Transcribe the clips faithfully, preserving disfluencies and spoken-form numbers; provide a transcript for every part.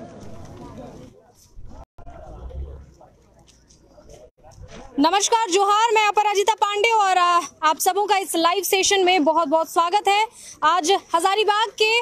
नमस्कार, जोहार। मैं अपराजिता पांडे और आप सबों का इस लाइव सेशन में बहुत बहुत स्वागत है। आज हजारीबाग के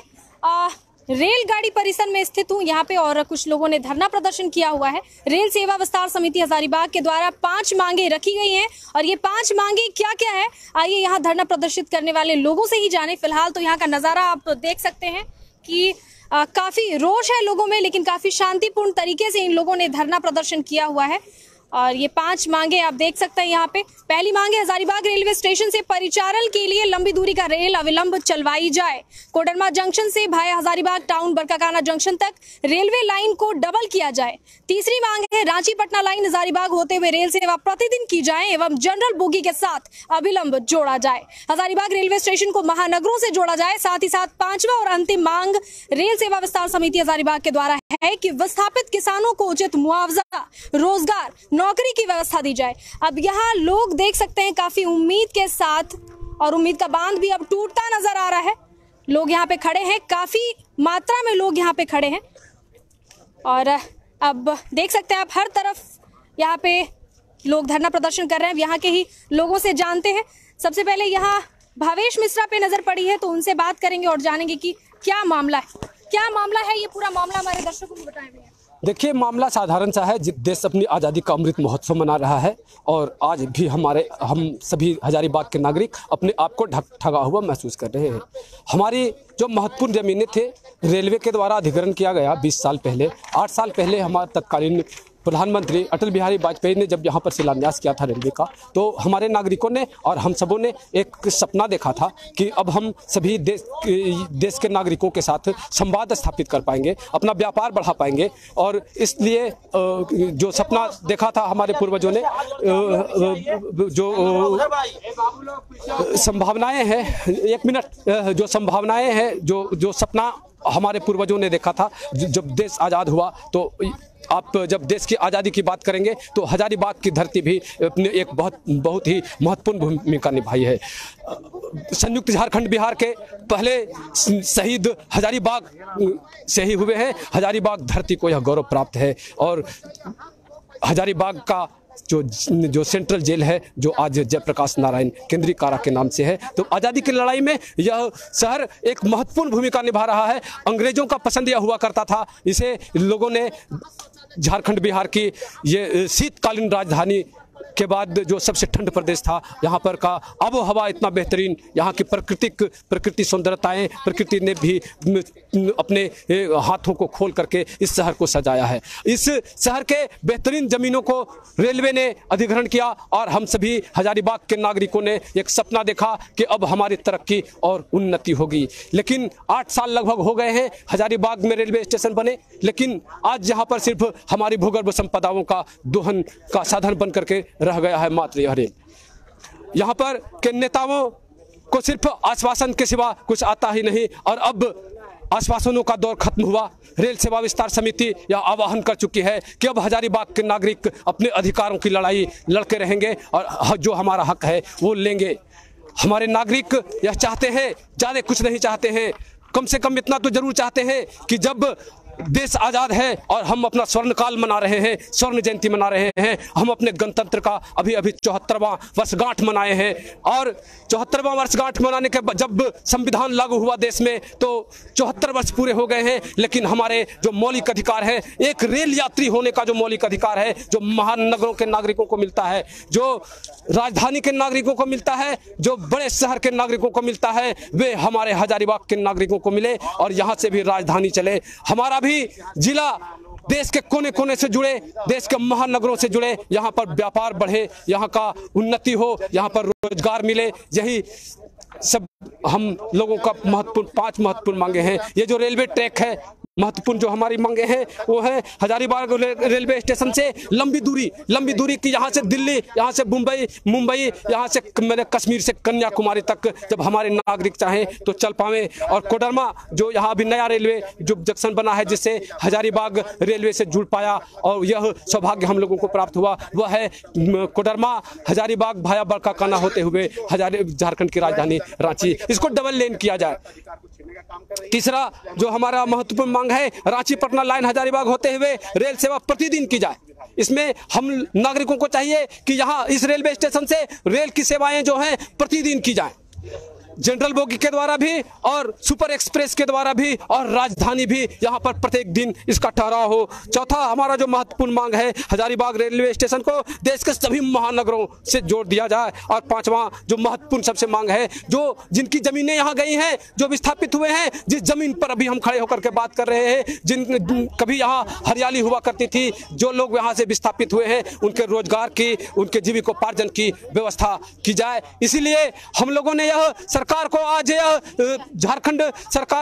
रेलगाड़ी परिसर में स्थित हूँ यहाँ पे, और कुछ लोगों ने धरना प्रदर्शन किया हुआ है। रेल सेवा विस्तार समिति हजारीबाग के द्वारा पांच मांगे रखी गई हैं, और ये पांच मांगे क्या क्या है, आइए यहाँ धरना प्रदर्शित करने वाले लोगों से ही जाने। फिलहाल तो यहाँ का नजारा आप देख सकते हैं कि आ, काफी रोष है लोगों में, लेकिन काफी शांतिपूर्ण तरीके से इन लोगों ने धरना प्रदर्शन किया हुआ है। और ये पांच मांगे आप देख सकते हैं यहाँ पे। पहली मांग है हजारीबाग रेलवे स्टेशन से परिचालन के लिए लंबी दूरी का रेल अविलंब चलवाई जाए। कोडरमा जंक्शन से भाया हजारीबाग टाउन बरकाकाना जंक्शन तक रेलवे लाइन को डबल किया जाए। तीसरी मांग है रांची पटना लाइन हजारीबाग होते हुए रेल सेवा प्रतिदिन की जाए एवं जनरल बोगी के साथ अविलंब जोड़ा जाए। हजारीबाग रेलवे स्टेशन को महानगरों से जोड़ा जाए। साथ ही साथ पांचवा और अंतिम मांग रेल सेवा विस्तार समिति हजारीबाग के द्वारा है कि विस्थापित किसानों को उचित मुआवजा, रोजगार, नौकरी की व्यवस्था दी जाए। अब यहाँ लोग देख सकते हैं काफी उम्मीद के साथ, और उम्मीद का बांध भी अब टूटता नजर आ रहा है। लोग यहाँ पे खड़े हैं, काफी मात्रा में लोग यहाँ पे खड़े हैं, और अब देख सकते हैं आप हर तरफ यहाँ पे लोग धरना प्रदर्शन कर रहे हैं। यहाँ के ही लोगों से जानते हैं। सबसे पहले यहाँ भावेश मिश्रा पे नजर पड़ी है, तो उनसे बात करेंगे और जानेंगे कि क्या मामला है, क्या मामला है। ये पूरा मामला हमारे दर्शकों को बताएं भैया। देखिए, मामला साधारण सा है। देश अपनी आज़ादी का अमृत महोत्सव मना रहा है, और आज भी हमारे हम सभी हजारीबाग के नागरिक अपने आप को ठगा हुआ महसूस कर रहे हैं। हमारी जो महत्वपूर्ण ज़मीनें थे, रेलवे के द्वारा अधिग्रहण किया गया बीस साल पहले, आठ साल पहले हमारे तत्कालीन प्रधानमंत्री अटल बिहारी वाजपेयी ने जब यहाँ पर शिलान्यास किया था रेलवे का, तो हमारे नागरिकों ने और हम सबों ने एक सपना देखा था कि अब हम सभी देश देश के नागरिकों के साथ संवाद स्थापित कर पाएंगे, अपना व्यापार बढ़ा पाएंगे। और इसलिए जो सपना देखा था हमारे पूर्वजों ने, जो संभावनाएं हैं, एक मिनट जो संभावनाएं हैं, जो जो सपना हमारे पूर्वजों ने देखा था, जब देश आज़ाद हुआ, तो आप जब देश की आज़ादी की बात करेंगे तो हजारीबाग की धरती भी अपने एक बहुत बहुत ही महत्वपूर्ण भूमिका निभाई है। संयुक्त झारखंड बिहार के पहले शहीद हजारीबाग से ही हुए हैं। हजारीबाग धरती को यह गौरव प्राप्त है, और हजारीबाग का जो जो सेंट्रल जेल है, जो आज जयप्रकाश नारायण केंद्रीय कारा के नाम से है, तो आज़ादी की लड़ाई में यह शहर एक महत्वपूर्ण भूमिका निभा रहा है। अंग्रेजों का पसंद यह हुआ करता था। इसे लोगों ने झारखंड बिहार की ये शीतकालीन राजधानी के बाद जो सबसे ठंड प्रदेश था, यहाँ पर का आबो हवा इतना बेहतरीन, यहाँ की प्राकृतिक प्रकृति सुंदरताएं, प्रकृति ने भी अपने हाथों को खोल करके इस शहर को सजाया है। इस शहर के बेहतरीन ज़मीनों को रेलवे ने अधिग्रहण किया, और हम सभी हजारीबाग के नागरिकों ने एक सपना देखा कि अब हमारी तरक्की और उन्नति होगी। लेकिन आठ साल लगभग हो गए हैं हजारीबाग में रेलवे स्टेशन बने, लेकिन आज यहाँ पर सिर्फ हमारी भूगर्भ संपदाओं का दोहन का साधन बन करके रह गया है मात्र यह रेल। यहाँ पर के नेताओं को सिर्फ आश्वासन के सिवा कुछ आता ही नहीं, और अब आश्वासनों का दौर खत्म हुआ। रेल सेवा विस्तार समिति यह आह्वान कर चुकी है कि अब हजारीबाग के नागरिक अपने अधिकारों की लड़ाई लड़के रहेंगे, और जो हमारा हक है वो लेंगे। हमारे नागरिक यह चाहते हैं, ज़्यादा कुछ नहीं चाहते हैं, कम से कम इतना तो जरूर चाहते हैं कि जब देश आज़ाद है और हम अपना स्वर्ण काल मना रहे हैं, स्वर्ण जयंती मना रहे हैं, हम अपने गणतंत्र का अभी अभी चौहत्तरवां वर्षगांठ मनाए हैं, और चौहत्तरवां वर्षगांठ मनाने के जब संविधान लागू हुआ देश में, तो चौहत्तर वर्ष पूरे हो गए हैं। लेकिन हमारे जो मौलिक अधिकार है, एक रेल यात्री होने का जो मौलिक अधिकार है, जो महानगरों के नागरिकों को मिलता है, जो राजधानी के नागरिकों को मिलता है, जो बड़े शहर के नागरिकों को मिलता है, वे हमारे हजारीबाग के नागरिकों को मिले, और यहाँ से भी राजधानी चले। हमारा जिला देश के कोने कोने से जुड़े, देश के महानगरों से जुड़े, यहाँ पर व्यापार बढ़े, यहाँ का उन्नति हो, यहाँ पर रोजगार मिले। यही सब हम लोगों का महत्वपूर्ण पांच महत्वपूर्ण मांगे हैं। ये जो रेलवे ट्रैक है, महत्वपूर्ण जो हमारी मांगे हैं वो है हजारीबाग रेलवे स्टेशन से लंबी दूरी लंबी दूरी की, यहाँ से दिल्ली, यहाँ से मुंबई मुंबई यहाँ से मेरे कश्मीर से कन्याकुमारी तक जब हमारे नागरिक चाहें तो चल पाएं। और कोडरमा जो यहाँ अभी नया रेलवे जो जंक्शन बना है, जिससे हजारीबाग रेलवे से जुड़ पाया, और यह सौभाग्य हम लोगों को प्राप्त हुआ, वह है कोडरमा हजारीबाग भाया बरकाकाना होते हुए हजारी झारखंड की राजधानी रांची। इसको डबल लेन किया जाए। तीसरा जो हमारा महत्वपूर्ण मांग है, रांची पटना लाइन हजारीबाग होते हुए रेल सेवा प्रतिदिन की जाए। इसमें हम नागरिकों को चाहिए कि यहाँ इस रेलवे स्टेशन से रेल की सेवाएं जो हैं प्रतिदिन की जाएं, जनरल बोगी के द्वारा भी और सुपर एक्सप्रेस के द्वारा भी, और राजधानी भी यहाँ पर प्रत्येक दिन इसका ठहराव हो। चौथा हमारा जो महत्वपूर्ण मांग है, हजारीबाग रेलवे स्टेशन को देश के सभी महानगरों से जोड़ दिया जाए। और पांचवा जो महत्वपूर्ण सबसे मांग है, जो जिनकी जमीनें यहाँ गई हैं, जो विस्थापित हुए हैं, जिस जमीन पर अभी हम खड़े होकर के बात कर रहे हैं, जिन कभी यहाँ हरियाली हुआ करती थी, जो लोग यहाँ से विस्थापित हुए हैं, उनके रोजगार की, उनके जीविकोपार्जन की व्यवस्था की जाए। इसीलिए हम लोगों ने यह सरकार को आज झारखंड सरकार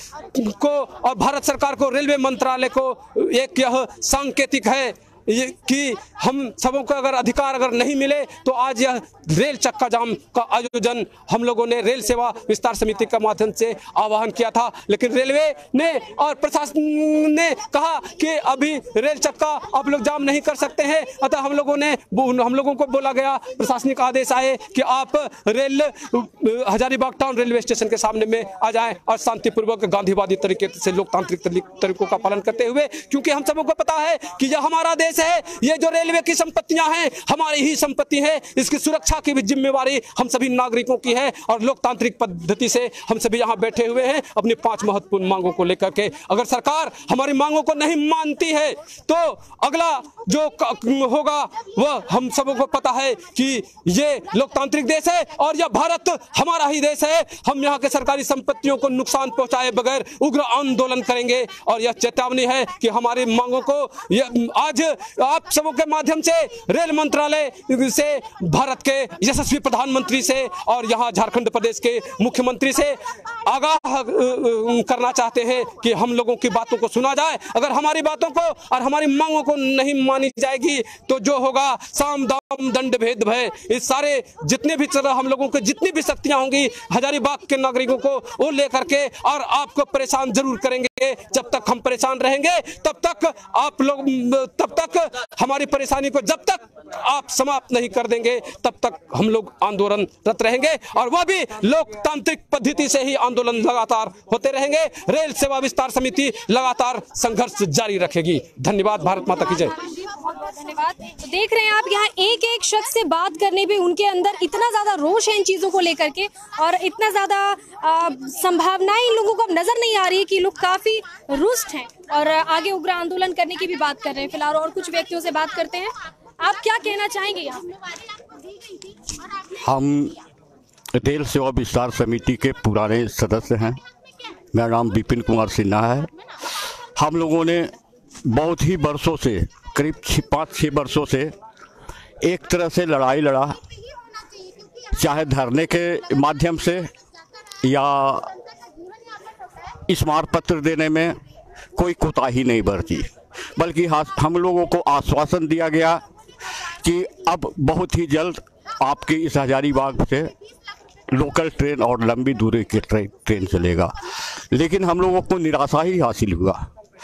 को और भारत सरकार को, रेलवे मंत्रालय को एक यह सांकेतिक है ये कि हम सबों को अगर अधिकार अगर नहीं मिले तो आज यह रेल चक्का जाम का आयोजन हम लोगों ने रेल सेवा विस्तार समिति के माध्यम से आह्वान किया था। लेकिन रेलवे ने और प्रशासन ने कहा कि अभी रेल चक्का आप लोग जाम नहीं कर सकते हैं, अतः हम लोगों ने हम लोगों को बोला गया, प्रशासनिक आदेश आए कि आप rail Hazaribagh town railway station के सामने में आ जाएं और शांतिपूर्वक गांधीवादी तरीके से लोकतांत्रिक तरीकों का पालन करते हुए, क्योंकि हम सबों को पता है कि यह हमारा देश है, ये जो रेलवे की संपत्तियां हैं हमारी ही संपत्ति है, इसकी सुरक्षा की भी जिम्मेवारी हम सभी नागरिकों की है। और लोकतांत्रिक पद्धति से हम सभी यहाँ बैठे हुए हैं अपनी पांच महत्वपूर्ण मांगों को लेकर के। अगर सरकार हमारी मांगों को नहीं मानती है तो अगला जो होगा वह हम सबों को पता है कि ये लोकतांत्रिक देश है और यह भारत हमारा ही देश है। हम यहाँ के सरकारी संपत्तियों को नुकसान पहुंचाए बगैर उग्र आंदोलन करेंगे। और यह चेतावनी है कि हमारी मांगों को आज आप सबों के माध्यम से रेल मंत्रालय से, भारत के यशस्वी प्रधानमंत्री से और यहाँ झारखंड प्रदेश के मुख्यमंत्री से आगाह करना चाहते हैं कि हम लोगों की बातों को सुना जाए। अगर हमारी बातों को और हमारी मांगों को नहीं मानी जाएगी तो जो होगा साम दाम दंड भेद भय, इस सारे जितने भी हम लोगों के जितनी भी शक्तियां होंगी हजारीबाग के नागरिकों को वो लेकर के और आपको परेशान जरूर करेंगे। जब तक हम परेशान रहेंगे तब तक आप लोग, तब तक हमारी परेशानी को जब तक आप समाप्त नहीं कर देंगे तब तक हम लोग आंदोलनरत रहेंगे और वह भी लोकतांत्रिक पद्धति से ही आंदोलन लगातार होते रहेंगे। रेल सेवा विस्तार समिति लगातार संघर्ष जारी रखेगी। धन्यवाद। भारत माता की जय। धन्यवाद। तो देख रहे हैं आप यहाँ एक एक शख्स से बात करने पे उनके अंदर इतना ज्यादा रोष है इन चीजों को लेकर के और इतना ज्यादा संभावनाएं इन लोगों को अब नजर नहीं आ रही है कि लोग काफी रुष्ट हैं और आगे उग्र आंदोलन करने की भी बात कर रहे हैं। फिलहाल और कुछ व्यक्तियों से बात करते हैं। आप क्या कहना चाहेंगे यहाँ? हम रेल सेवा विस्तार समिति के पुराने सदस्य हैं। मेरा नाम विपिन कुमार सिन्हा है। हम लोगों ने बहुत ही वर्षों से, करीब पाँच छः वर्षों से एक तरह से लड़ाई लड़ा, चाहे धरने के माध्यम से या स्मारक पत्र देने में कोई कोताही नहीं बरती, बल्कि हम लोगों को आश्वासन दिया गया कि अब बहुत ही जल्द आपके इस हजारीबाग से लोकल ट्रेन और लंबी दूरी की ट्रेन ट्रेन चलेगा। लेकिन हम लोगों को निराशा ही हासिल हुआ।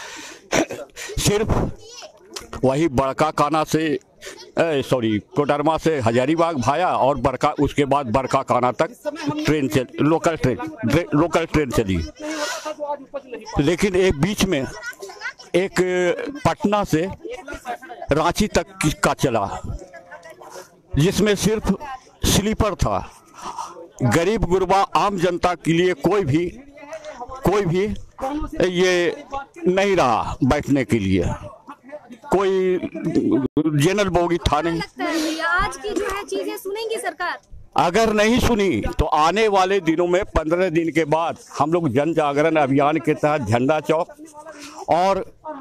सिर्फ वही बड़का काना से सॉरी कोडरमा से हजारीबाग भाया और बड़का, उसके बाद बड़का काना तक ट्रेन चल लोकल ट्रेन लोकल ट्रेन चली। लेकिन एक बीच में एक पटना से रांची तक का चला, जिसमें सिर्फ स्लीपर था। गरीब गुरबा आम जनता के लिए कोई भी कोई भी ये नहीं रहा बैठने के लिए, कोई जनरल बोगी था नहीं। आज की जो है चीजें सुनेंगी सरकार? अगर नहीं सुनी तो आने वाले दिनों में पंद्रह दिन के बाद हम लोग जन जागरण अभियान के तहत झंडा चौक और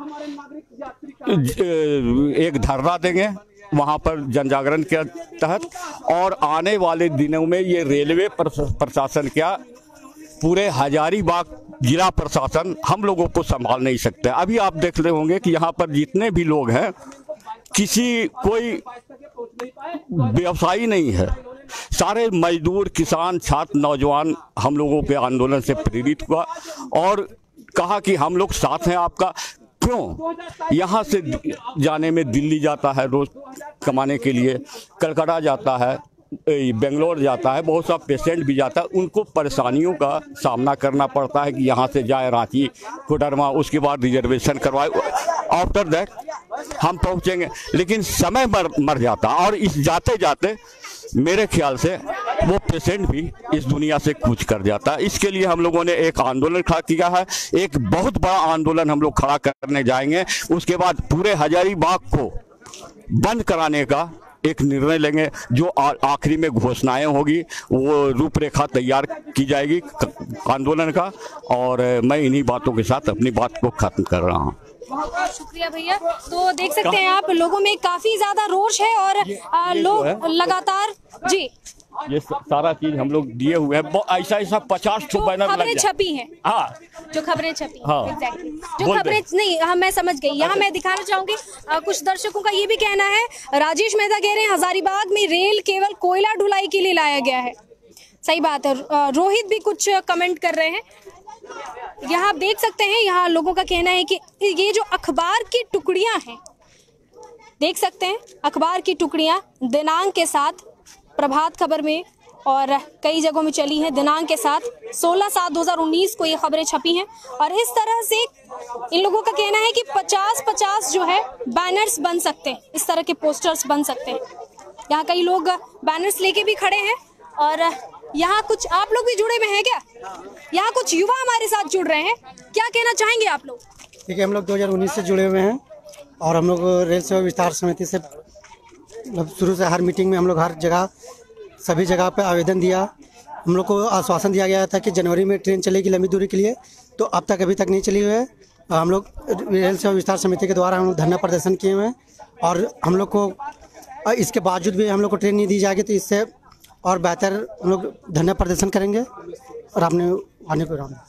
एक धरना देंगे वहां पर जन जागरण के तहत। और आने वाले दिनों में ये रेलवे प्रशासन क्या पूरे हजारीबाग जिला प्रशासन हम लोगों को संभाल नहीं सकता। अभी आप देख रहे होंगे कि यहाँ पर जितने भी लोग हैं, किसी कोई व्यवसायी नहीं है, सारे मजदूर, किसान, छात्र, नौजवान हम लोगों के आंदोलन से प्रेरित हुआ और कहा कि हम लोग साथ हैं आपका। क्यों? यहाँ से जाने में दिल्ली जाता है रोज कमाने के लिए, कलकत्ता जाता है, बेंगलोर जाता है, बहुत सा पेशेंट भी जाता है, उनको परेशानियों का सामना करना पड़ता है कि यहाँ से जाए रांची, कोडरमा, उसके बाद रिजर्वेशन करवाए, आफ्टर दैट हम पहुँचेंगे, लेकिन समय मर मर जाता। और इस जाते जाते मेरे ख्याल से वो पेशेंट भी इस दुनिया से कूच कर जाता है। इसके लिए हम लोगों ने एक आंदोलन खड़ा किया है, एक बहुत बड़ा आंदोलन हम लोग खड़ा करने जाएंगे। उसके बाद पूरे हजारीबाग को बंद कराने का एक निर्णय लेंगे, जो आखिरी में घोषणाएं होगी, वो रूपरेखा तैयार की जाएगी आंदोलन का। और मैं इन्हीं बातों के साथ अपनी बात को खत्म कर रहा हूँ। बहुत बहुत शुक्रिया भैया। तो देख सकते हैं आप, लोगों में काफी ज्यादा रोष है और आ, लोग लगातार जी ये सारा चीज हम लोग दिए हुए हैं, ऐसा ऐसा पचास ठो बैनर खबरें छपी हैं। हाँ, जो खबरें छपी हाँ, exactly. जो खबरें नहीं, हाँ मैं समझ गई। यहाँ मैं दिखाना चाहूंगी, कुछ दर्शकों का ये भी कहना है, राजेश मेहता कह रहे हैं हजारीबाग में रेल केवल कोयला ढुलाई के लिए लाया गया है। सही बात है। रोहित भी कुछ कमेंट कर रहे हैं। यहाँ आप देख सकते हैं, यहाँ लोगों का कहना है कि ये जो अखबार की टुकड़ियां हैं, देख सकते हैं अखबार की टुकड़ियां दिनांक के साथ प्रभात खबर में और कई जगहों में चली हैं, दिनांक के साथ सोलह सात दो हज़ार उन्नीस को ये खबरें छपी हैं। और इस तरह से इन लोगों का कहना है कि पचास पचास जो है बैनर्स बन सकते हैं, इस तरह के पोस्टर्स बन सकते हैं। यहाँ कई लोग बैनर्स लेके भी खड़े हैं। और यहाँ कुछ आप लोग भी जुड़े हुए हैं क्या? यहाँ कुछ युवा हमारे साथ जुड़ रहे हैं, क्या कहना चाहेंगे आप लोग? ठीक है, हम लोग दो हज़ार उन्नीस से जुड़े हुए हैं और हम लोग रेल सेवा विस्तार समिति से शुरू से हर मीटिंग में हम लोग हर जगह सभी जगह पे आवेदन दिया। हम लोग को आश्वासन दिया गया था कि जनवरी में ट्रेन चलेगी लंबी दूरी के लिए, तो अब तक अभी तक नहीं चली हुई है। हम लोग रेल सेवा विस्तार समिति के द्वारा हम लोग धरना प्रदर्शन किए हुए हैं और हम लोग को इसके बावजूद भी हम लोग को ट्रेन नहीं दी जाएगी, तो इससे और बेहतर हम लोग धरना प्रदर्शन करेंगे और आपने आने को राम।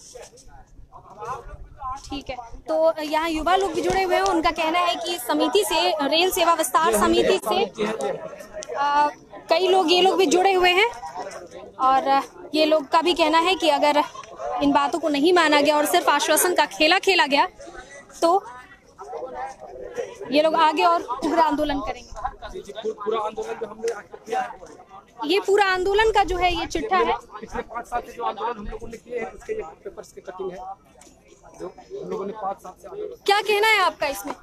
ठीक है, तो यहाँ युवा लोग भी जुड़े हुए हैं। उनका कहना है कि समिति से, रेल सेवा विस्तार समिति से आ, कई लोग ये लोग भी जुड़े हुए हैं और ये लोग का भी कहना है कि अगर इन बातों को नहीं माना गया और सिर्फ आश्वासन का खेला खेला गया तो ये लोग आगे और उग्र आंदोलन करेंगे। पूरा आंदोलन जो हमने आज तक किया है, ये पूरा आंदोलन का जो है ये चिट्ठा है। पिछले पाँच साल से जो आंदोलन हम लोगों ने किए हैं, उसके ये पेपर्स की कटिंग है जो हम लोगों ने पाँच साल से आंदोलन। क्या कहना है आपका इसमें?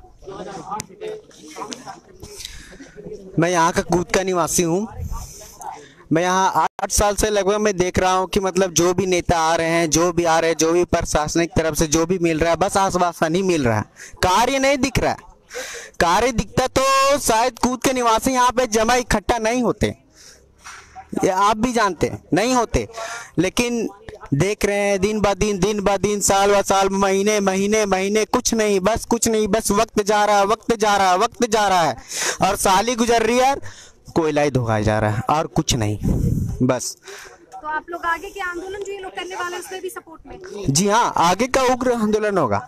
मैं यहाँ का कूद का निवासी हूँ। मैं यहाँ आठ साल से लगभग मैं देख रहा हूँ कि मतलब जो भी नेता आ रहे हैं, जो भी आ रहे हैं, जो भी प्रशासनिक तरफ से जो भी मिल रहा है, बस आश्वासन ही मिल रहा है, कार्य नहीं दिख रहा है। कार्य दिखता तो शायद कूद के निवासी यहाँ पे जमा इकट्ठा नहीं होते, ये आप भी जानते हैं, नहीं होते। लेकिन देख रहे हैं दिन ब दिन, दिन ब दिन, साल ब साल, महीने महीने महीने, कुछ नहीं, बस कुछ नहीं, बस वक्त जा रहा है, वक्त जा रहा है, वक्त जा रहा है और साली गुजर रही है, कोयला ही धोखाया जा रहा है और कुछ नहीं, बस। तो आप लोग आगे के आंदोलन जो ये लोग करने वाले हैं उसमें भी सपोर्ट में? जी हाँ, आगे का उग्र आंदोलन होगा,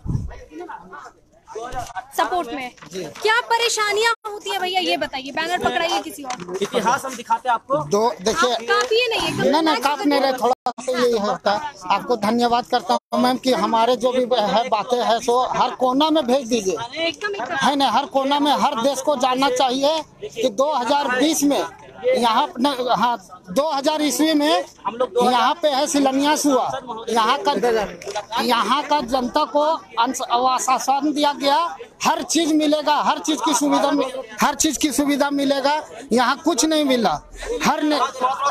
सपोर्ट में। क्या परेशानियां होती है भैया ये बताइए, बैनर पकड़ाइए किसी और। इतिहास हम दिखाते हैं आपको। दो देखिए, काफी नहीं है, नहीं नहीं काफ नहीं रहे, थोड़ा सा यही होता है। आपको धन्यवाद करता हूँ मैम कि हमारे जो भी है बातें हैं सो हर कोना में भेज दीजिए, है ना, हर कोना में, हर देश को जानना चाहिए कि दो हज़ार बीस में यहाँ हाँ दो हज़ार ईस्वी में यहाँ पे है शिलान्यास हुआ, यहाँ का यहाँ का जनता को आश्वासन दिया गया, हर चीज मिलेगा, हर चीज की सुविधा हर चीज की सुविधा मिलेगा। यहाँ कुछ नहीं मिला। हर ने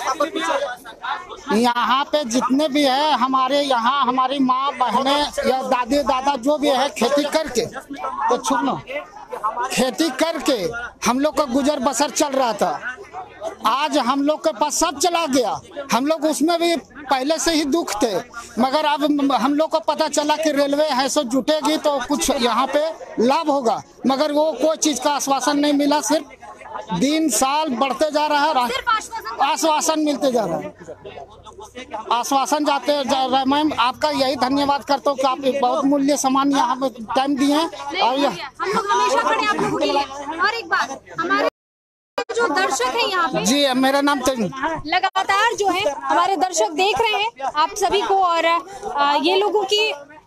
यहाँ पे जितने भी है हमारे यहाँ, हमारी माँ बहने या दादी दादा जो भी है खेती करके, तो छुपना खेती करके हम लोग का गुजर बसर चल रहा था। आज हम लोग के पास सब चला गया, हम लोग उसमें भी पहले से ही दुख थे, मगर अब हम लोग को पता चला कि रेलवे है सो जुटेगी तो कुछ यहाँ पे लाभ होगा, मगर वो कोई चीज का आश्वासन नहीं मिला। सिर्फ दिन साल बढ़ते जा रहा है, आश्वासन मिलते जा रहा है, आश्वासन जाते जा रहा है। मैम आपका यही धन्यवाद करता हूँ कि आप बहुत मूल्य सामान यहाँ पे टाइम दिए हैं और हम लोग हमेशा खड़े आप लोगों के लिए। और एक बात, हमारे जो दर्शक है यहाँ पे, जी मेरा नाम लगातार जो है हमारे दर्शक देख रहे हैं आप सभी को और आ, ये लोगों की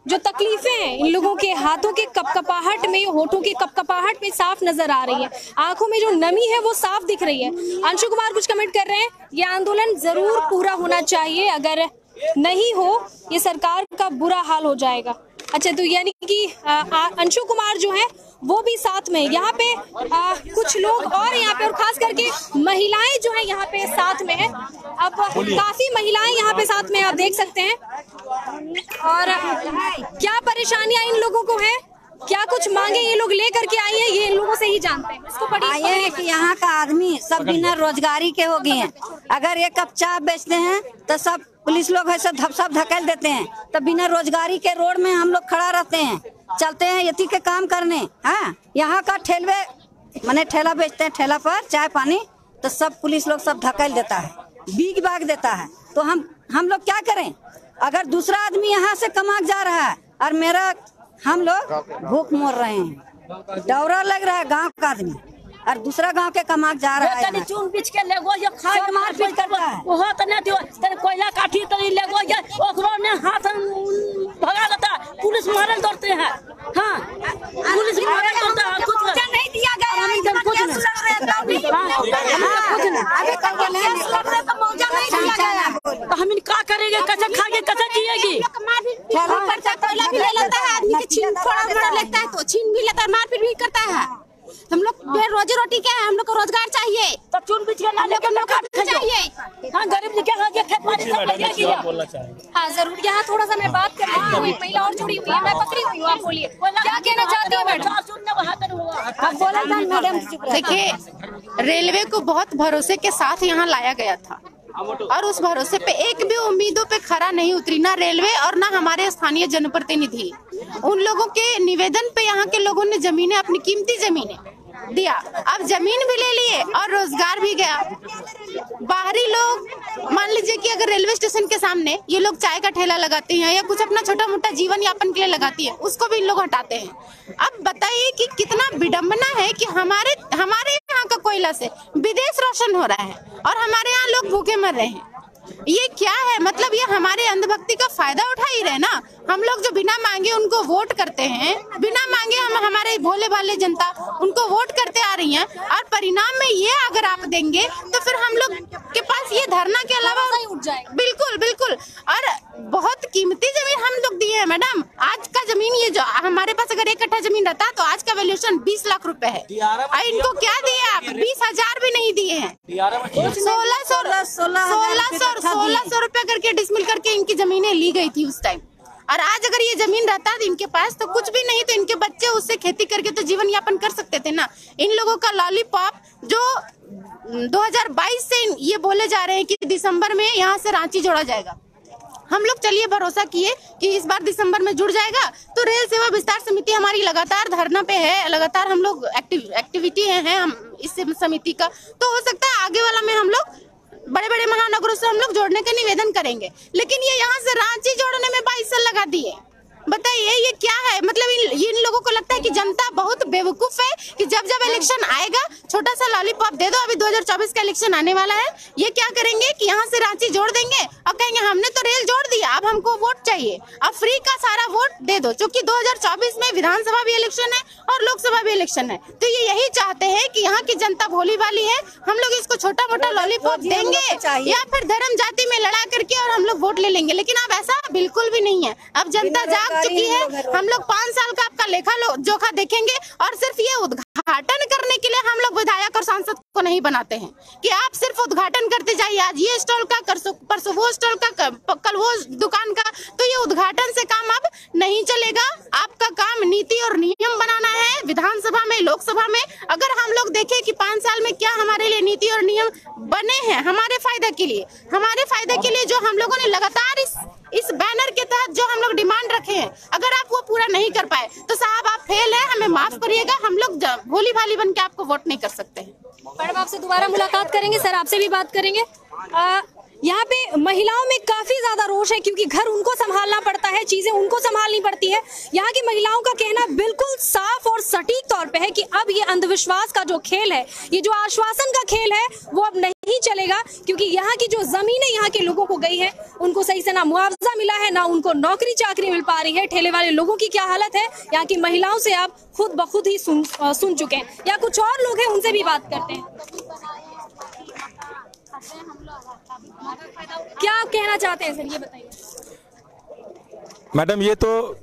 जो तकलीफें हैं इन लोगों के हाथों के कपकपाहट में, होठों के कपकपाहट में साफ नजर आ रही है, आंखों में जो नमी है वो साफ दिख रही है। अंशु कुमार कुछ कमेंट कर रहे हैं, ये आंदोलन जरूर पूरा होना चाहिए, अगर नहीं हो ये सरकार का बुरा हाल हो जाएगा। अच्छा, तो यानी कि अंशु कुमार जो है वो भी साथ में, यहाँ पे आ, कुछ लोग और यहाँ पे, और खास करके महिलाएं जो है यहाँ पे साथ में है। अब काफी महिलाएं यहाँ पे साथ में आप देख सकते हैं। और क्या परेशानियां इन लोगों को है, क्या कुछ मांगे ये लोग लेकर के आई हैं, ये इन लोगों से ही जानते हैं। इसको पढ़िए। ये है कि यहाँ का आदमी सब बिना रोजगारी के हो गए हैं। अगर एक कप चाय बेचते हैं तो सब पुलिस लोग ऐसे धपसप धकेल देते हैं, तो बिना रोजगारी के रोड में हम लोग खड़ा रहते हैं, चलते हैं यति के काम करने। हाँ, यहाँ का ठेलवे माने ठेला बेचते हैं, ठेला पर चाय पानी, तो सब पुलिस लोग सब धकेल देता है, बीग बाग देता है। तो हम हम लोग क्या करें? अगर दूसरा आदमी यहाँ से कमा जा रहा है और मेरा हम लोग भूख मोर रहे हैं, डौरा लग रहा है गांव का आदमी, और दूसरा गांव के कमा जा रहा है, चून बीच के लेगो ये खाए मारपीट करता है। ओहो तने दियो तने कोयला काठी तने लेगो ये ओकरो ने हाथ भगा देता, पुलिस मारल दौड़ते हैं। हां, पुलिस मारल दौड़ता है, कुछ नहीं दिया गया, हम इधर कुछ नहीं लग रहे अभी तक के लिए लग रहे तो मौजा नहीं दिया गया, तो हम क्या करेंगे? कैसे खाएंगे, कैसे जिएगी? ठेला पर कोयला भी ले लेता है, आदमी के छीन थोड़ा मोड़ा लगता है तो छीन भी लेता है, मारपीट भी करता है। हम लोग रोजी रोटी के हैं, हम लोग को रोजगार चाहिए, तो चून बीच के ना लेकर लोग चाहिए। हाँ, गरीब क्या है, खेत बाड़ी सब बोलना चाहिए। हाँ जरूर, यहाँ थोड़ा सा मैं बात कर रही हूँ, महिला और जुड़ी हुई है, मैं पकड़ी हुई हूँ, आप बोलिए क्या कहना चाहती हैं मैडम? अब बोला था मैडम। देखिए, रेलवे को बहुत भरोसे के साथ यहाँ लाया गया था और उस भरोसे पे एक भी उम्मीदों पे खरा नहीं उतरी, ना रेलवे और ना हमारे स्थानीय जनप्रतिनिधि। उन लोगों के निवेदन पे यहाँ के लोगों ने जमीनें, अपनी कीमती जमीनें दिया, अब जमीन भी ले लिए और रोजगार भी गया। बाहरी लोग मान लीजिए कि अगर रेलवे स्टेशन के सामने ये लोग चाय का ठेला लगाते हैं या कुछ अपना छोटा मोटा जीवन यापन के लिए लगाती है, उसको भी इन लोग हटाते हैं। अब बताइए कि कितना विडंबना है कि हमारे हमारे यहाँ का कोयला से विदेश रोशन हो रहा है और हमारे यहाँ लोग भूखे मर रहे हैं। ये क्या है? मतलब ये हमारे अंधभक्ति का फायदा उठा ही रहे ना। हम लोग जो बिना मांगे उनको वोट करते हैं, बिना मांगे हम हमारे भोले भाले जनता उनको वोट करते आ रही हैं, और परिणाम में ये अगर आप देंगे तो फिर हम लोग के पास ये धरना के अलावा उठ जाएगा। बिल्कुल बिल्कुल। और बहुत कीमती जमीन हम लोग दिए हैं मैडम। आज का जमीन, ये जो हमारे पास अगर एक कट्ठा जमीन रहता तो आज का वैल्यूएशन बीस लाख रुपए है, और इनको क्या दिए आप? बीस हजार भी नहीं दिए हैं, सोलह सौ सोलह सौ सोलह सौ रुपए करके डिसमिल करके इनकी जमीनें ली गई थी उस टाइम। और आज अगर ये जमीन रहता तो इनके पास तो कुछ भी नहीं, तो इनके बच्चे उससे खेती करके तो जीवन यापन कर सकते थे ना। इन लोगों का लॉलीपॉप जो दो हज़ार बाईस से ये बोले जा रहे हैं कि दिसंबर में यहाँ से रांची जोड़ा जाएगा, हम लोग चलिए भरोसा किए कि इस बार दिसंबर में जुड़ जाएगा। तो रेल सेवा विस्तार समिति हमारी लगातार धरना पे है, लगातार हम लोग एक्टिव एक्टिविटी है, है हम इस समिति का। तो हो सकता है आगे वाला में हम लोग बड़े बड़े महानगरों से हम लोग जोड़ने का निवेदन करेंगे, लेकिन ये यहाँ से रांची जोड़ने में बाईस साल लगा दिए। बताइए ये क्या है? मतलब इन, इन लोगों को लगता है कि जनता बहुत बेवकूफ है कि जब जब इलेक्शन आएगा छोटा सा लॉलीपॉप दे दो। अभी दो हज़ार चौबीस का इलेक्शन आने वाला है, ये क्या करेंगे कि यहाँ से रांची जोड़ देंगे और कहेंगे हमने तो रेल जोड़ दिया, अब हमको वोट चाहिए, अब फ्री का सारा वोट दे दो। क्योंकि दो हज़ार चौबीस में विधानसभा भी इलेक्शन है और लोकसभा भी इलेक्शन है, तो ये यही चाहते हैं कि यहाँ की जनता भोली भाली है, हम लोग इसको छोटा मोटा लॉलीपॉप देंगे या फिर धर्म जाति में लड़ा करके और हम लोग वोट ले लेंगे। लेकिन अब ऐसा बिल्कुल भी नहीं है। अब जनता जाग चुकी है। हम लोग पाँच साल का आपका लेखा जोखा देखेंगे, और सिर्फ ये उद्घाटन करने के लिए हम लोग विधायक और सांसद को नहीं बनाते हैं कि आप सिर्फ उद्घाटन करते जाइए, आज ये स्टॉल का, परसों वो स्टॉल का, कल वो दुकान का। तो ये उद्घाटन से काम अब नहीं चलेगा। आपका काम नीति और नियम बनाना है, विधानसभा में, लोकसभा में। अगर हम लोग देखें कि पाँच साल में क्या हमारे लिए नीति और नियम बने हैं हमारे फायदे के लिए, हमारे फायदे के लिए जो हम लोगों ने लगातार इस इस बैनर के तहत जो हम लोग डिमांड रखे हैं, अगर आप वो पूरा नहीं कर पाए तो साहब आप फेल है, हमें माफ करिएगा, हम लोग भोली भाली बन के आपको वोट नहीं कर सकते हैं। मैडम आपसे दोबारा मुलाकात करेंगे, सर आपसे भी बात करेंगे। आ, यहाँ पे महिलाओं में काफी ज्यादा रोष है, क्योंकि घर उनको संभालना पड़ता है, चीजें उनको संभालनी पड़ती है। यहाँ की महिलाओं का कहना बिल्कुल साफ और सटीक तौर पे है कि अब ये अंधविश्वास का जो खेल है, ये जो आश्वासन का खेल है, वो अब नहीं चलेगा, क्योंकि यहाँ की जो जमीनें यहाँ के लोगों को गई है, उनको सही से ना मुआवजा मिला है, ना उनको नौकरी चाकरी मिल पा रही है। ठेले वाले लोगों की क्या हालत है, यहाँ की महिलाओं से आप खुद ब खुद ही सुन सुन चुके हैं। या कुछ और लोग हैं, उनसे भी बात करते हैं। क्या आप कहना चाहते हैं सर, ये बताइए। मैडम, ये तो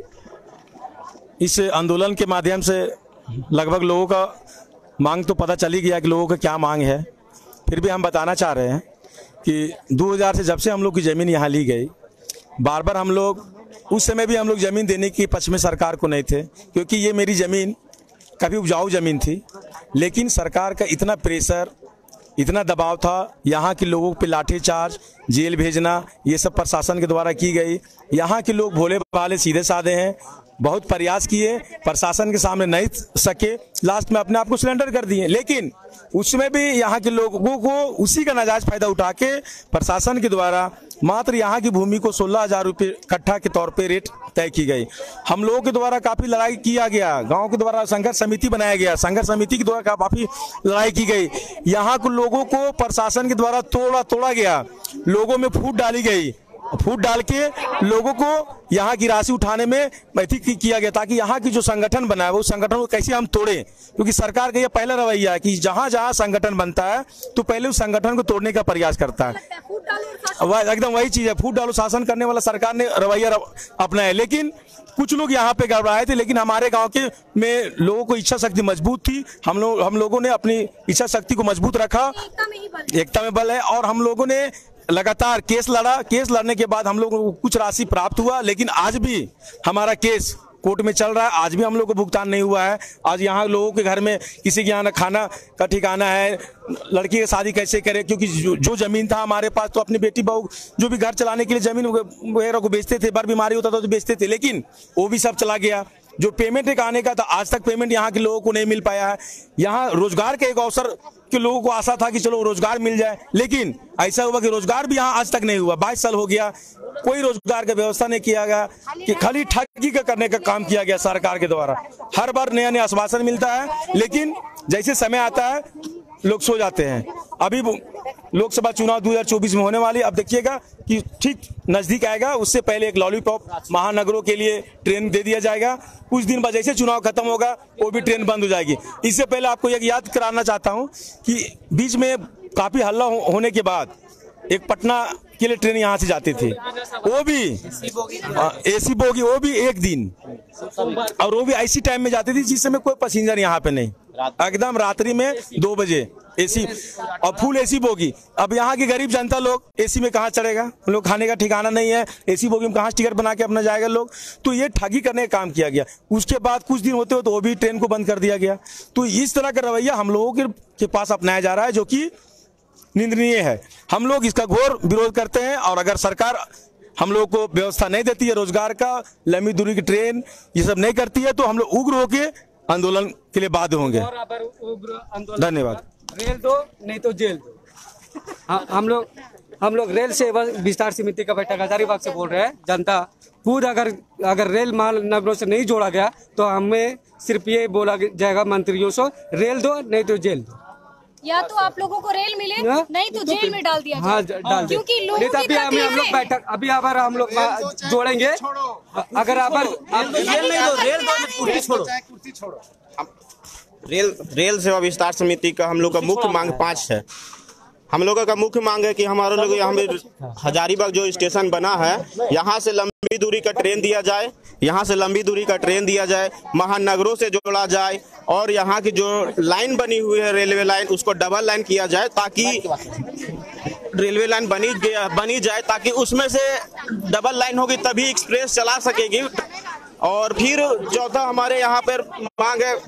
इस आंदोलन के माध्यम से लगभग लोगों का मांग तो पता चल ही गया कि लोगों का क्या मांग है। फिर भी हम बताना चाह रहे हैं कि दो हज़ार से जब से हम लोग की ज़मीन यहाँ ली गई, बार बार हम लोग, उस समय भी हम लोग ज़मीन देने की पक्ष में सरकार को नहीं थे, क्योंकि ये मेरी ज़मीन कभी उपजाऊ ज़मीन थी। लेकिन सरकार का इतना प्रेशर, इतना दबाव था, यहाँ के लोगों पे लाठीचार्ज, जेल भेजना, ये सब प्रशासन के द्वारा की गई। यहाँ के लोग भोले भाले सीधे साधे हैं, बहुत प्रयास किए, प्रशासन के सामने नहीं सके, लास्ट में अपने आप को सरेंडर कर दिए। लेकिन उसमें भी यहाँ के लोगों को उसी का नाजायज फायदा उठा के प्रशासन के द्वारा मात्र यहाँ की भूमि को सोलह हजार रुपये कट्ठा के तौर पे रेट तय की गई। हम लोगों के द्वारा काफी लड़ाई किया गया, गांव के द्वारा संघर्ष समिति बनाया गया, संघर्ष समिति के द्वारा काफी लड़ाई की गई। यहाँ के लोगों को प्रशासन के द्वारा तोड़ा तोड़ा गया, लोगों में फूट डाली गई, फूट डाल के लोगों को यहाँ की राशि उठाने में बैठक किया गया, ताकि यहाँ की जो संगठन बना है वो संगठन को कैसे हम तोड़े। क्योंकि सरकार का ये पहला रवैया है कि जहाँ जहाँ संगठन बनता है तो पहले उस संगठन को तोड़ने का प्रयास करता है। वह एकदम वही चीज है, फूट डालो शासन करने वाला सरकार ने रवैया अपना है। लेकिन कुछ लोग यहाँ पे गड़बड़ाए थे, लेकिन हमारे गांव के में लोगों को इच्छा शक्ति मजबूत थी। हम लोग हम लोगों ने अपनी इच्छा शक्ति को मजबूत रखा, एकता में बल है, और हम लोगों ने लगातार केस लड़ा। केस लड़ने के बाद हम लोगों को कुछ राशि प्राप्त हुआ, लेकिन आज भी हमारा केस कोर्ट में चल रहा है, आज भी हम लोग को भुगतान नहीं हुआ है। आज यहाँ लोगों के घर में किसी के यहाँ ना खाना का ठिकाना है, लड़की की शादी कैसे करे, क्योंकि जो, जो जमीन था हमारे पास तो अपनी बेटी बहू जो भी घर चलाने के लिए जमीन वगैरह को बेचते थे, बार बीमारी होता था तो बेचते थे, लेकिन वो भी सब चला गया। जो पेमेंट एक आने का था, आज तक पेमेंट यहाँ के लोगों को नहीं मिल पाया है। यहाँ रोजगार के एक अवसर के लोगों को आशा था कि चलो रोजगार मिल जाए, लेकिन ऐसा हुआ कि रोजगार भी यहाँ आज तक नहीं हुआ। बाईस साल हो गया, कोई रोजगार का व्यवस्था नहीं किया गया, कि खाली ठगी का करने का काम किया गया सरकार के द्वारा। हर बार नया नया आश्वासन मिलता है, लेकिन जैसे समय आता है लोग सो जाते हैं। अभी लोकसभा चुनाव दो हज़ार चौबीस में होने वाली, अब देखिएगा कि ठीक नजदीक आएगा, उससे पहले एक लॉलीपॉप महानगरों के लिए ट्रेन दे दिया जाएगा। कुछ दिन बाद जैसे चुनाव खत्म होगा वो भी ट्रेन बंद हो जाएगी। इससे पहले आपको एक याद कराना चाहता हूं कि बीच में काफी हल्ला हो, होने के बाद एक पटना के लिए ट्रेन यहाँ से जाती थी, वो भी एसी बोगी, वो भी एक दिन, और वो भी ऐसी टाइम में जाती थी जिस समय कोई पैसेंजर यहाँ पे नहीं, एकदम रात्रि में दो बजे एसी और फुल एसी बोगी। अब यहाँ की गरीब जनता लोग एसी में कहाँ चढ़ेगा, लोग खाने का ठिकाना नहीं है, एसी बोगी में कहाँ टिकट बना के अपना जाएगा लोग। तो ये ठगी करने का काम किया गया। उसके बाद कुछ दिन होते हो तो वो भी ट्रेन को बंद कर दिया गया। तो इस तरह का रवैया हम लोगों के, के पास अपनाया जा रहा है, जो कि निंदनीय है। हम लोग इसका घोर विरोध करते हैं, और अगर सरकार हम लोग को व्यवस्था नहीं देती है रोजगार का, लंबी दूरी की ट्रेन ये सब नहीं करती है, तो हम लोग उग्र होके आंदोलन के लिए बाध्य होंगे। धन्यवाद। रेल दो नहीं तो जेल दो। हम लोग हम लोग रेल सेवा विस्तार समिति का बैठक हजारीबाग से बोल रहे हैं। जनता खुद अगर अगर रेल महानगरों से नहीं जोड़ा गया तो हमें सिर्फ ये बोला जाएगा मंत्रियों से, रेल दो नहीं तो जेल दो। या तो आप लोगों को रेल मिले, नहीं तो जेल में डाल दिया जाए। हाँ, डाल दे। क्योंकि लोगों नहीं तो अभी हम हम लोग बैठक अभी अगर हम लोग जोड़ेंगे, अगर अगर रेल रेल सेवा विस्तार समिति का हम लोग का मुख्य मांग पाँच है। हम लोगों का मुख्य मांग है कि हमारे लोग यहाँ हजारीबाग जो स्टेशन बना है, यहाँ से लंबी दूरी का ट्रेन दिया जाए, यहाँ से लंबी दूरी का ट्रेन दिया जाए, महानगरों से जोड़ा जाए, और यहाँ की जो लाइन बनी हुई है रेलवे लाइन उसको डबल लाइन किया जाए, ताकि रेलवे लाइन बनी बनी जाए ताकि उसमें से डबल लाइन होगी तभी एक्सप्रेस चला सकेगी। और फिर चौथा हमारे यहाँ पर मांग है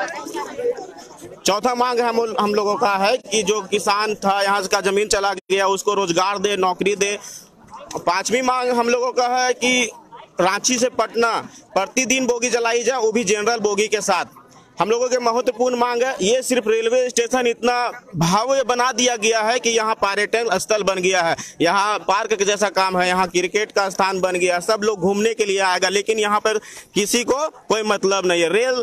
चौथा मांग है हम हम लोगों का है कि जो किसान था यहाँ का जमीन चला गया उसको रोजगार दे, नौकरी दे। पांचवी मांग हम लोगों का है कि रांची से पटना प्रतिदिन बोगी चलाई जाए, वो भी जनरल बोगी के साथ। हम लोगों के महत्वपूर्ण मांग है, ये सिर्फ रेलवे स्टेशन इतना भव्य बना दिया गया है कि यहाँ पर्यटन स्थल बन गया है, यहाँ पार्क के जैसा काम है, यहाँ क्रिकेट का स्थान बन गया, सब लोग घूमने के लिए आएगा, लेकिन यहाँ पर किसी को कोई मतलब नहीं है। रेल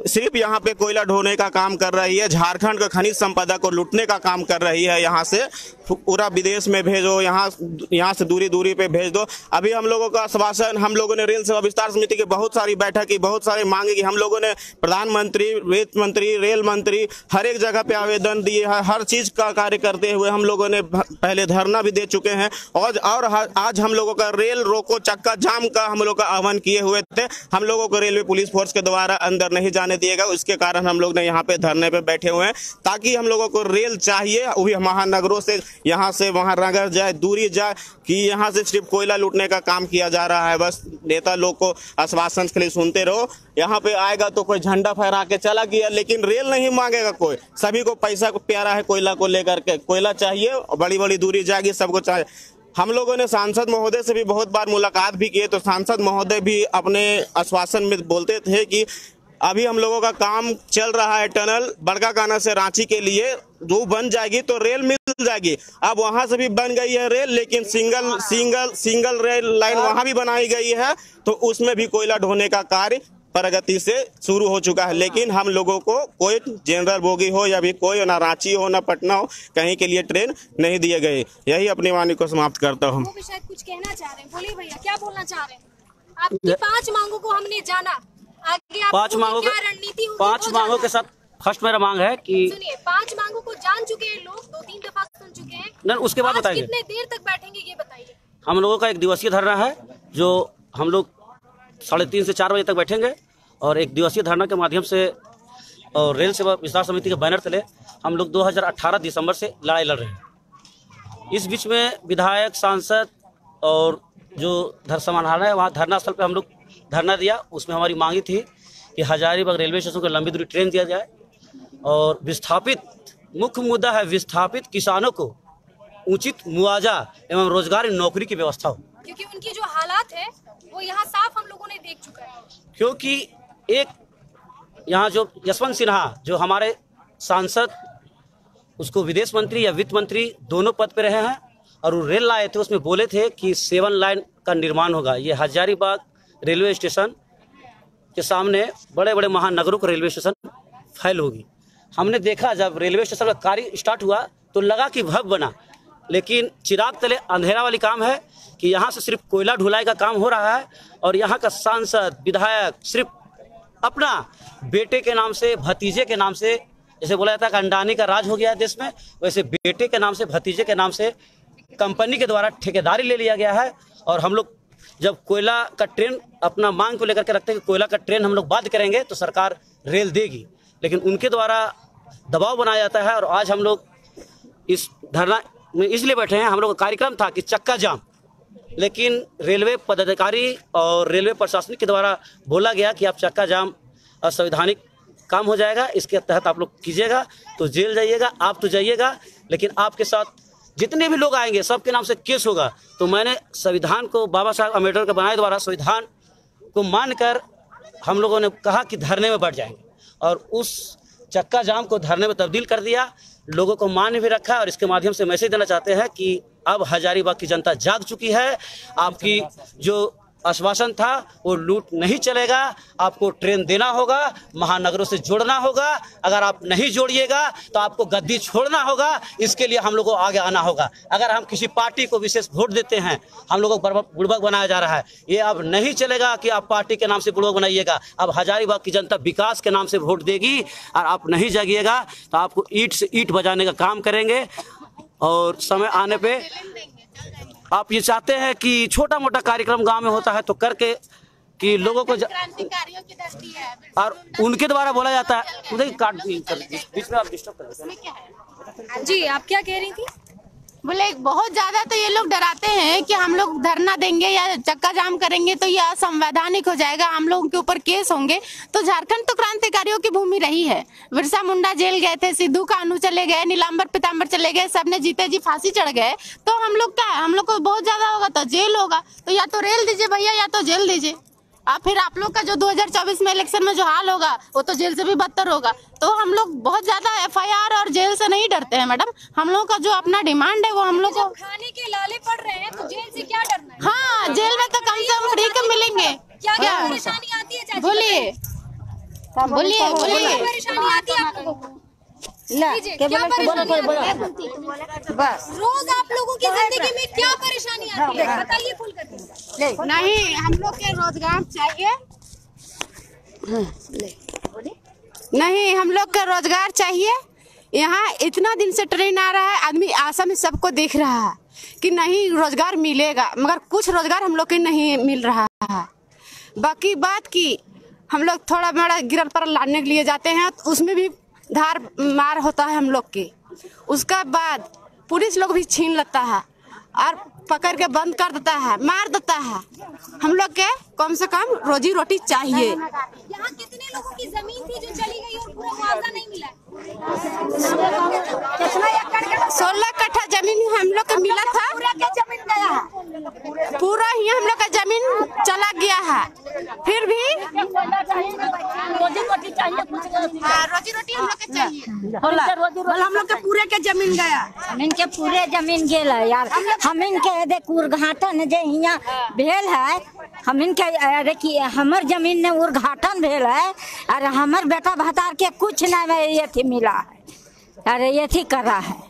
सिर्फ यहाँ पे कोयला ढोने का काम कर रही है, झारखंड का खनिज संपदा को लूटने का काम कर रही है। यहाँ से पूरा विदेश में भेजो, यहाँ यहाँ से दूरी दूरी पे भेज दो। अभी हम लोगों का आश्वासन, हम लोगों ने रेल सेवा विस्तार समिति की बहुत सारी बैठक की, बहुत सारी मांगे की। हम लोगों ने प्रधानमंत्री, वित्त मंत्री, रेल मंत्री हर एक जगह पे आवेदन दिए हैं। हर चीज का कार्य करते हुए हम लोगों ने पहले धरना भी दे चुके हैं और और आज हम लोगों का रेल रोको चक्का जाम का हम लोग का आह्वान किए हुए थे। हम लोगों को रेलवे पुलिस फोर्स के द्वारा अंदर नहीं जाने दिएगा, उसके कारण हम लोग ने यहाँ पे धरने पे बैठे हुए हैं, ताकि हम लोगों को रेल चाहिए, वो भी महानगरों से, यहाँ से वहाँ नगर जाए, दूरी जाए, कि यहाँ से सिर्फ कोयला लूटने का काम किया जा रहा है। बस नेता लोग को आश्वासन के लिए सुनते रहो। यहाँ पे आएगा तो कोई झंडा फहरा के चला गया, लेकिन रेल नहीं मांगेगा कोई। सभी को पैसा को प्यारा है, कोयला को लेकर के, कोयला चाहिए, बड़ी बड़ी दूरी जाएगी, सबको चाहिए। हम लोगों ने सांसद महोदय से भी बहुत बार मुलाकात भी किए, तो सांसद महोदय भी अपने आश्वासन में बोलते थे कि अभी हम लोगों का काम चल रहा है, टनल बड़काकाना से रांची के लिए जो बन जाएगी तो रेल मिल जाएगी। अब वहां से भी बन गई है रेल, लेकिन single single single rail line वहां भी बनाई गई है, तो उसमें भी कोयला ढोने का कार्य प्रगति से शुरू हो चुका है। लेकिन हम लोगों को कोई जनरल बोगी हो या भी कोई, ना रांची हो ना पटना हो, कहीं के लिए ट्रेन नहीं दिए गए। यही अपनी वाणी को समाप्त करता हूँ। वो भी शायद कुछ कहना चाह रहे हैं, बोलिए भैया क्या बोलना चाह रहे हैं? आपकी पांच मांगों को हमने जाना, आगे पांच मांगों क्या रणनीति होगी पांच मांगों के साथ फर्स्ट मेरा मांग है कि सुनिए, पांच मांगों को जान चुके हैं लोग, दो तीन दफा सुन चुके हैं। नहीं, उसके बाद बताइए कितने देर तक बैठेंगे ये बताइए। हम लोगों का एक दिवसीय धरना है, जो हम लोग साढ़े तीन से चार बजे तक बैठेंगे और एक दिवसीय धरना के माध्यम से और रेल सेवा विस्तार समिति के बैनर तले हम लोग दो हज़ार अठारह दिसंबर से लड़ाई लड़ रहे हैं। इस बीच में विधायक, सांसद और जो धर समाधान है, वहाँ धरना स्थल पे हम लोग धरना दिया। उसमें हमारी मांगी थी कि हजारीबाग रेलवे स्टेशन को लंबी दूरी ट्रेन दिया जाए और विस्थापित, मुख्य मुद्दा है विस्थापित किसानों को उचित मुआवजा एवं रोजगार नौकरी की व्यवस्था हो, क्योंकि उनकी जो हालात है वो यहाँ साफ हम लोगों ने देख चुका है। क्योंकि एक यहाँ जो यशवंत सिन्हा जो हमारे सांसद, उसको विदेश मंत्री या वित्त मंत्री दोनों पद पे रहे हैं, और वो रेल लाए थे, उसमें बोले थे कि सेवन लाइन का निर्माण होगा। ये हजारीबाग रेलवे स्टेशन के सामने बड़े बड़े महानगरों का रेलवे स्टेशन फैल होगी। हमने देखा जब रेलवे स्टेशन का कार्य स्टार्ट हुआ तो लगा कि भव्य बना, लेकिन चिराग तले अंधेरा वाली काम है कि यहाँ से सिर्फ कोयला ढुलाई का काम हो रहा है और यहाँ का सांसद, विधायक सिर्फ अपना बेटे के नाम से, भतीजे के नाम से, जैसे बोला जाता है कि अंडानी का राज हो गया है देश में, वैसे बेटे के नाम से, भतीजे के नाम से कंपनी के द्वारा ठेकेदारी ले लिया गया है। और हम लोग जब कोयला का ट्रेन अपना मांग को लेकर के रखते हैं कि कोयला का ट्रेन हम लोग बाध्य करेंगे तो सरकार रेल देगी, लेकिन उनके द्वारा दबाव बनाया जाता है। और आज हम लोग इस धरना में इसलिए बैठे हैं, हम लोग का कार्यक्रम था कि चक्का जाम, लेकिन रेलवे पदाधिकारी और रेलवे प्रशासन के द्वारा बोला गया कि आप चक्का जाम असंवैधानिक काम हो जाएगा, इसके तहत आप लोग कीजिएगा तो जेल जाइएगा, आप तो जाइएगा, लेकिन आपके साथ जितने भी लोग आएंगे सबके नाम से केस होगा। तो मैंने संविधान को, बाबा साहब अम्बेडकर के बनाए द्वारा संविधान को मानकर हम लोगों ने कहा कि धरने में बैठ जाएंगे और उस चक्का जाम को धरने में तब्दील कर दिया, लोगों को मान भी रखा। और इसके माध्यम से मैसेज देना चाहते हैं कि अब हजारीबाग की जनता जाग चुकी है। आपकी जो आश्वासन था वो लूट नहीं चलेगा, आपको ट्रेन देना होगा, महानगरों से जोड़ना होगा। अगर आप नहीं जोड़िएगा तो आपको गद्दी छोड़ना होगा। इसके लिए हम लोग को आगे आना होगा। अगर हम किसी पार्टी को विशेष वोट देते हैं, हम लोगों को बुड़बक बनाया जा रहा है, ये अब नहीं चलेगा कि आप पार्टी के नाम से बुड़बक बनाइएगा। अब हजारीबाग की जनता विकास के नाम से वोट देगी और आप नहीं जागिएगा तो आपको ईंट से ईंट बजाने का काम करेंगे। और समय आने पे आप ये चाहते हैं कि छोटा मोटा कार्यक्रम गांव में होता है तो करके कि लोगों को क्रांतिकारियों की धरती है और उनके द्वारा बोला जाता है। काट बीच में आप डिस्टर्ब कर देते हैं। जी आप क्या कह रही थी? बोले बहुत ज्यादा तो ये लोग डराते हैं कि हम लोग धरना देंगे या चक्का जाम करेंगे तो ये असंवैधानिक हो जाएगा, हम लोगों के ऊपर केस होंगे। तो झारखंड तो क्रांतिकारियों की भूमि रही है। बिरसा मुंडा जेल गए थे, सिद्धू कान्हू चले गए, नीलांबर पीताम्बर चले गए, सबने जीते जी फांसी चढ़ गए। तो हम लोग क्या है, हम लोग को बहुत ज्यादा होगा तो जेल होगा। तो या तो रेल दीजिए भैया या तो जेल दीजिए। अब फिर आप लोग का जो दो हज़ार चौबीस में इलेक्शन में जो हाल होगा वो तो जेल से भी बदतर होगा। तो हम लोग बहुत ज्यादा एफ आई आर और जेल से नहीं डरते हैं मैडम। हम लोग का जो अपना डिमांड है वो हम लोग को खाने के लाले पड़ रहे हैं तो जेल से क्या डरना है? हाँ, जेल में तो कम से कम फ्री के मिलेंगे। क्या क्या परेशानी आती है? बोलिए। बोलिए बोलिए। परेशानी आती है आप लोगों को? ला, लीजिए, क्या क्या बोले- परेशानी बोलो, आती है? बस रोज आप लोगों की जिंदगी में क्या परेशानी आती है बताइए खुल करके। नहीं, हम लोग के रोजगार चाहिए। नहीं, हम लोग का रोजगार चाहिए। यहाँ इतना दिन से ट्रेन आ रहा है, आदमी आशा में सबको देख रहा है कि नहीं रोजगार मिलेगा, मगर कुछ रोजगार हम लोग के नहीं मिल रहा है। बाकी बात की हम लोग थोड़ा बड़ा गिरल पर लाने के लिए जाते हैं तो उसमें भी धार मार होता है हम लोग के। उसका बाद पुलिस लोग भी छीन लेता है और पकड़ के बंद कर देता है, मार देता है। हम लोग के कम से कम रोजी रोटी चाहिए। यहाँ कितने लोगों की जमीन थी जो चली गई और पूरा मुआवजा नहीं मिला? सोलह कट्ठा जमीन हम लोग को मिला था, पूरा के जमीन गया है। पूरा ही हम लोग का जमीन चला गया है। फिर भी रोजी रोटी चाहिए कुछ हाँ, रोजी रोटी हम लोग के चाहिए। बोला बोला हम लोग के पूरे के जमीन गया। हम इनके पूरे जमीन गेल है यार। हम इनके देख उद्घाटन जे यहाँ भेल है, हम इनके अरे की हमर जमीन ने उद्घाटन भेल है और हमर बेटा भतार के कुछ नहीं ये थी मिला है। अरे ये थी कर रहा है।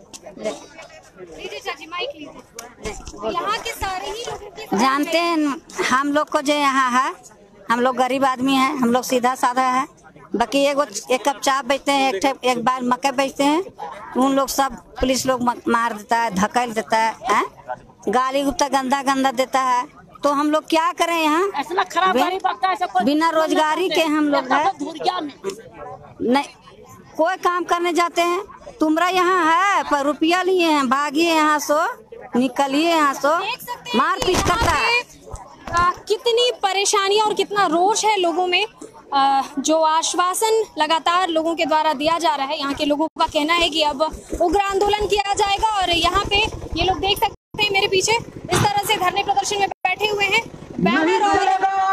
लीजिए चाची माइक लीजिए। यहाँ के सारे ही लोगों की जानते हैं हम लोग को जो यहाँ है, हम लोग गरीब आदमी हैं, हम लोग सीधा साधा है। बाकी एगो एक कप चाय बेचते हैं, एक ठे- एक बार मकई बेचते हैं, उन लोग सब पुलिस लोग मार देता है, धकेल देता है, है? गाली गुप्ता गंदा गंदा देता है। तो हम लोग क्या करें यहाँ? ऐसा खराब गाड़ी पड़ता है, ऐसा कोई बिना रोजगारी के हम लोग है नहीं, कोई काम करने जाते हैं। तुम्हारा यहाँ है पर रुपया लिए हैं, भागिए यहाँ सो, निकलिए यहाँ सो, मार पीट करता है। आ, कितनी परेशानियां और कितना रोष है लोगों में। आ, जो आश्वासन लगातार लोगों के द्वारा दिया जा रहा है, यहाँ के लोगों का कहना है कि अब उग्र आंदोलन किया जाएगा। और यहाँ पे ये लोग देख सकते हैं मेरे पीछे इस तरह से धरने प्रदर्शन में बैठे हुए हैं, बैनर और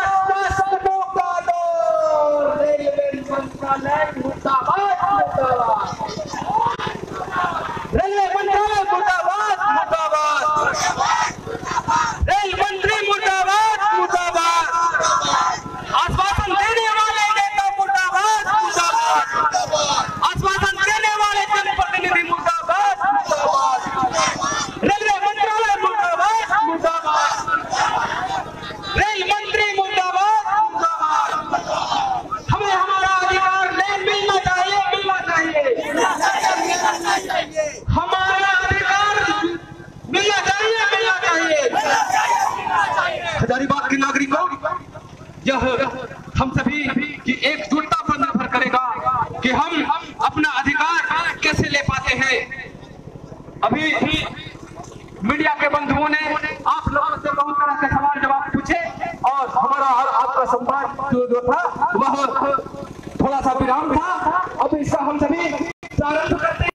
रेलवे मंत्रालय मुर्दाबाद मुर्दाबाद, रेल मंत्री मुर्दाबाद मुर्दाबाद, आश्वासन देने वाले नेता मुर्दाबाद मुर्दाबाद, आश्वासन देने वाले जनप्रतिनिधि मुर्दाबाद मुर्दाबाद, रेलवे मंत्रालय मुर्दाबाद मुर्दाबाद, रेल मंत्री मुर्दाबाद मुर्दाबाद। हमें हमारा अधिकार नहीं मिलना चाहिए, मिलना चाहिए, हमारा अधिकार मिलना चाहिए, मिलना चाहिए। हजारीबाग के नागरिकों, यह हम सभी की एकजुटता पर निर्भर करेगा कि हम अपना अधिकार कैसे ले पाते हैं। अभी मीडिया के बंधुओं ने आप लोगों से बहुत तरह के सवाल जवाब पूछे और हमारा आपका संवाद जो जो था वह थोड़ा सा विराम था। अब इसका हम सभी प्रारंभ करते हैं।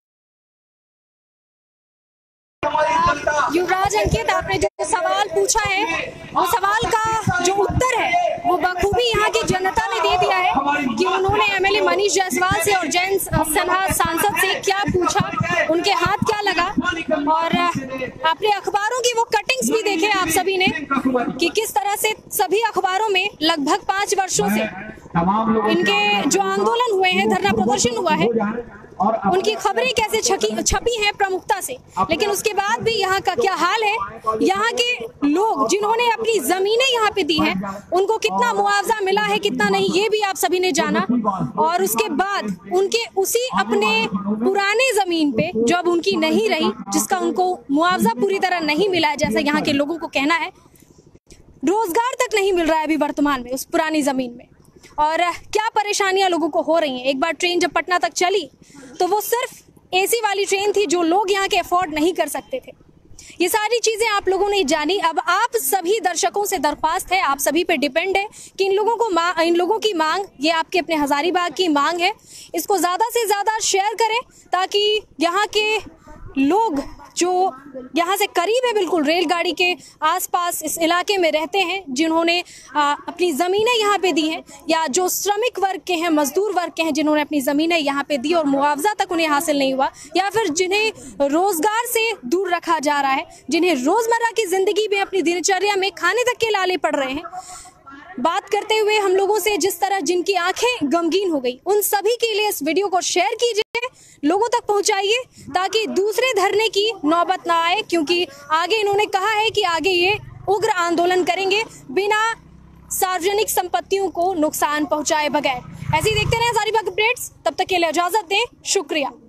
युवराज अंकित, आपने जो सवाल पूछा है वो सवाल का जो उत्तर है वो बखूबी यहाँ की जनता ने दे दिया है कि उन्होंने एमएलए मनीष जायसवाल से और जयंत सिन्हा सांसद से क्या पूछा, उनके हाथ क्या लगा। और आपने अखबारों की वो कटिंग्स भी देखे आप सभी ने कि किस तरह से सभी अखबारों में लगभग पांच वर्षों से इनके जो आंदोलन हुए हैं, धरना प्रदर्शन हुआ है, उनकी खबरें कैसे छकी छपी हैं प्रमुखता से। लेकिन उसके बाद भी यहाँ का क्या हाल है, यहाँ के लोग जिन्होंने अपनी जमीनें यहाँ पे दी हैं उनको कितना मुआवजा मिला है कितना नहीं, ये भी आप सभी ने जाना। और उसके बाद उनके उसी अपने पुराने जमीन पे जो अब उनकी नहीं रही, जिसका उनको मुआवजा पूरी तरह नहीं मिला है, जैसा यहाँ के लोगों को कहना है, रोजगार तक नहीं मिल रहा है अभी वर्तमान में उस पुरानी जमीन में। और क्या परेशानियां लोगों को हो रही हैं। एक बार ट्रेन जब पटना तक चली तो वो सिर्फ एसी वाली ट्रेन थी जो लोग यहाँ के अफोर्ड नहीं कर सकते थे। ये सारी चीजें आप लोगों ने जानी। अब आप सभी दर्शकों से दरख्वास्त है, आप सभी पे डिपेंड है कि इन लोगों को इन लोगों की मांग, ये आपके अपने हजारीबाग की मांग है, इसको ज्यादा से ज्यादा शेयर करें ताकि यहाँ के लोग जो यहाँ से करीब है बिल्कुल रेलगाड़ी के आसपास इस इलाके में रहते हैं, जिन्होंने आ, अपनी ज़मीनें यहाँ पे दी हैं, या जो श्रमिक वर्ग के हैं, मजदूर वर्ग के हैं, जिन्होंने अपनी ज़मीनें यहाँ पे दी और मुआवजा तक उन्हें हासिल नहीं हुआ, या फिर जिन्हें रोज़गार से दूर रखा जा रहा है, जिन्हें रोज़मर्रा की ज़िंदगी में अपनी दिनचर्या में खाने तक के लाले पड़ रहे हैं, बात करते हुए हम लोगों से जिस तरह जिनकी आंखें गमगीन हो गई, उन सभी के लिए इस वीडियो को शेयर कीजिए, लोगों तक पहुंचाइए ताकि दूसरे धरने की नौबत ना आए, क्योंकि आगे इन्होंने कहा है कि आगे ये उग्र आंदोलन करेंगे बिना सार्वजनिक संपत्तियों को नुकसान पहुंचाए बगैर। ऐसे ही देखते रहे हजारीबाग अपडेट्स, तब तक के लिए इजाजत दें, शुक्रिया।